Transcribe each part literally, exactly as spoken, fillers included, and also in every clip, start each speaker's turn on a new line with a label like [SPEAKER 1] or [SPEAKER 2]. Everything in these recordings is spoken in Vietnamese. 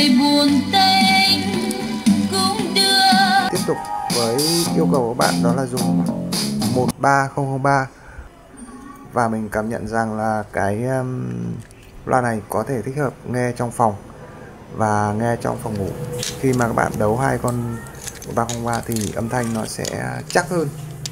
[SPEAKER 1] ngày buồn tênh cũng đưa.
[SPEAKER 2] Tiếp tục với yêu cầu của bạn đó là dùng một ba không không ba, và mình cảm nhận rằng là cái um, loa này có thể thích hợp nghe trong phòng và nghe trong phòng ngủ. Khi mà các bạn đấu hai con một ba không ba thì âm thanh nó sẽ chắc hơn.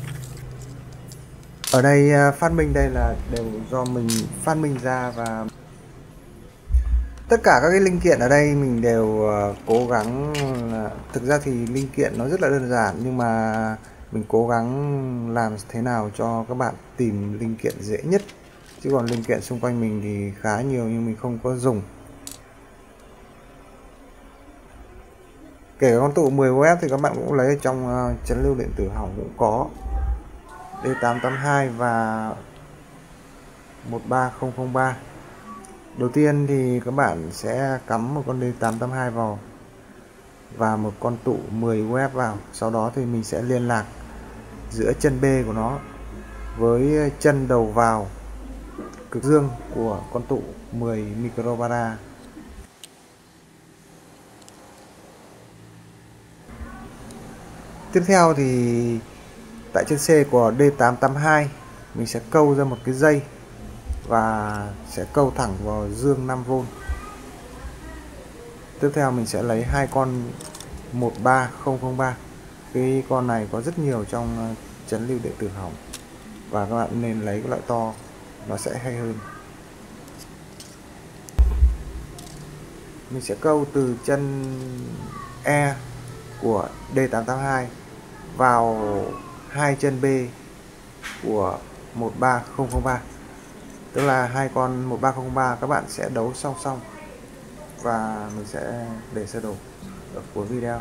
[SPEAKER 2] Ở đây uh, phát minh đây là đều do mình phát minh ra, và tất cả các cái linh kiện ở đây mình đều uh, cố gắng uh, thực ra thì linh kiện nó rất là đơn giản, nhưng mà mình cố gắng làm thế nào cho các bạn tìm linh kiện dễ nhất, chứ còn linh kiện xung quanh mình thì khá nhiều nhưng mình không có dùng. Kể cả con tụ mười ohm thì các bạn cũng lấy ở trong uh, chấn lưu điện tử hỏng cũng có D tám tám hai và một ba không không ba. Đầu tiên thì các bạn sẽ cắm một con D tám tám hai vào và một con tụ mười ohm vào. Sau đó thì mình sẽ liên lạc giữa chân B của nó với chân đầu vào cực dương của con tụ mười microfarad. Tiếp theo thì tại chân C của D tám tám hai mình sẽ câu ra một cái dây và sẽ câu thẳng vào dương năm vôn. Tiếp theo mình sẽ lấy hai con một ba không không ba. Cái con này có rất nhiều trong chấn lưu điện tử hỏng, và các bạn nên lấy cái loại to, nó sẽ hay hơn. Mình sẽ câu từ chân E của D tám tám hai vào hai chân B của một ba không không ba. Tức là hai con một ba không không ba các bạn sẽ đấu song song, và mình sẽ để sơ đồ ở cuối video.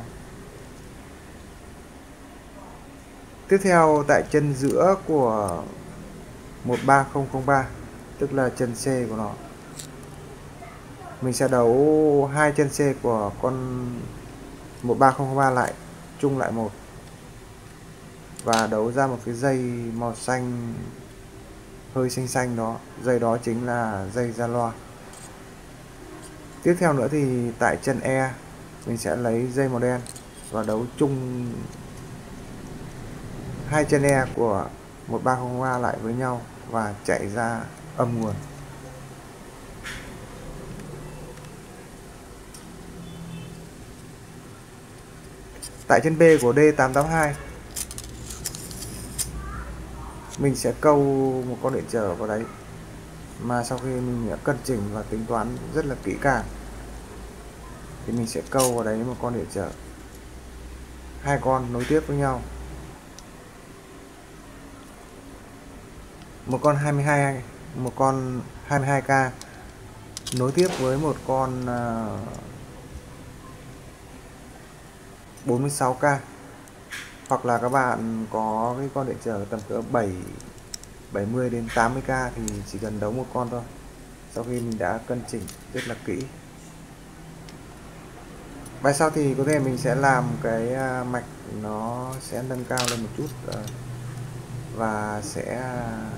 [SPEAKER 2] Tiếp theo tại chân giữa của một ba không không ba, tức là chân C của nó, mình sẽ đấu hai chân C của con một ba không không ba lại chung lại một, và đấu ra một cái dây màu xanh hơi xanh xanh đó. Dây đó chính là dây ra loa. Tiếp theo nữa thì tại chân E mình sẽ lấy dây màu đen và đấu chung hai chân E của một ba không ba lại với nhau và chạy ra âm nguồn. Tại chân B của D tám tám hai mình sẽ câu một con điện trở vào đấy, mà sau khi mình đã cân chỉnh và tính toán rất là kỹ càng thì mình sẽ câu vào đấy một con điện trở, hai con nối tiếp với nhau, một con hai mươi hai, một con hai mươi hai k nối tiếp với một con bốn mươi sáu k, hoặc là các bạn có cái con điện trở tầm cỡ bảy bảy mươi đến tám mươi k thì chỉ cần đấu một con thôi, sau khi mình đã cân chỉnh rất là kỹ. Bài sau thì có thể mình sẽ làm cái mạch nó sẽ nâng cao lên một chút, và sẽ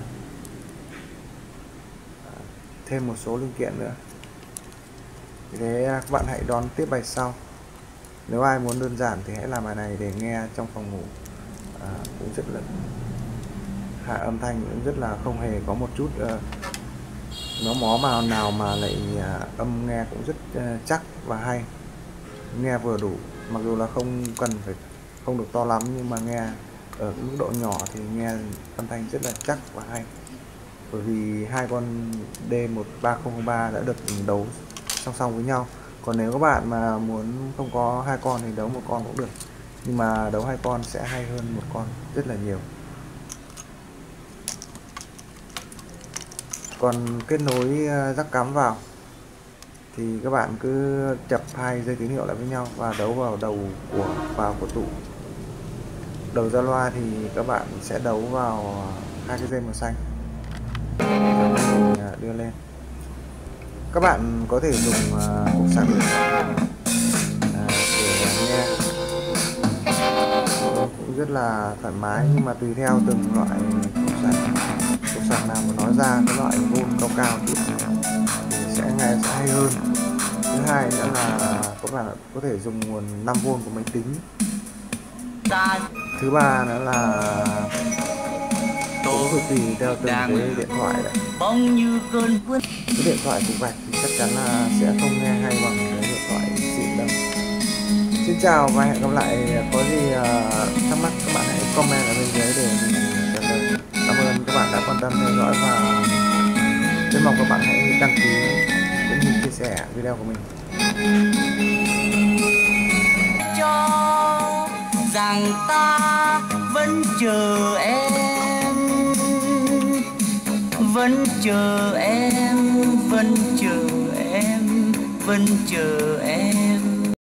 [SPEAKER 2] thêm một số linh kiện nữa. Thế các bạn hãy đón tiếp bài sau. Nếu ai muốn đơn giản thì hãy làm bài này để nghe trong phòng ngủ, à, cũng rất là hạ âm thanh cũng rất là không hề có một chút uh, nó mó màu nào, mà lại uh, âm nghe cũng rất uh, chắc và hay, nghe vừa đủ, mặc dù là không cần phải không được to lắm, nhưng mà nghe ở mức độ nhỏ thì nghe âm thanh rất là chắc và hay, bởi vì hai con D một ba không không ba đã được đấu song song với nhau. Còn nếu các bạn mà muốn không có hai con thì đấu một con cũng được, nhưng mà đấu hai con sẽ hay hơn một con rất là nhiều. Còn kết nối jack cắm vào thì các bạn cứ chập hai dây tín hiệu lại với nhau và đấu vào đầu của vào của tụ. Đầu ra loa thì các bạn sẽ đấu vào hai cái dây màu xanh mình đưa lên. Các bạn có thể dùng cục sạc điện để nghe, cũng rất là thoải mái, nhưng mà tùy theo từng loại cục sạc. Cục sạc nào mà nói ra cái loại vôn cao cao chút thì sẽ nghe sẽ hay hơn. Thứ hai nữa là các bạn có thể dùng nguồn năm vôn của máy tính. Thứ ba nữa là cũng tùy theo từng cái điện thoại đấy. Cái điện thoại cục gạch thì chắc chắn là sẽ không nghe hay bằng cái điện thoại xịn đâu. Xin chào và hẹn gặp lại. Có gì uh, thắc mắc các bạn hãy comment ở bên dưới để mình trả lời. Cảm ơn các bạn đã quan tâm theo dõi và rất mong các bạn hãy đăng ký cũng như chia sẻ video của mình.
[SPEAKER 1] Cho rằng ta vẫn chờ em, vẫn chờ em, vẫn chờ em, vẫn chờ em.